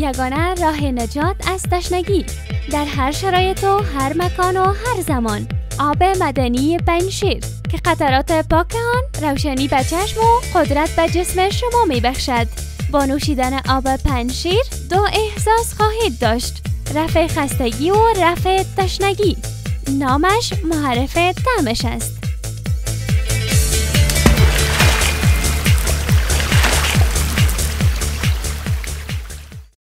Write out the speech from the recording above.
یگانه راه نجات از تشنگی در هر شرایط و هر مکان و هر زمان. آب معدنی پنجشیر که قطرات پاک آن روشنی به چشم و قدرت به جسم شما می بخشد. با نوشیدن آب پنجشیر 2 احساس خواهید داشت: رفع خستگی و رفع تشنگی. نامش معرف طعمش است.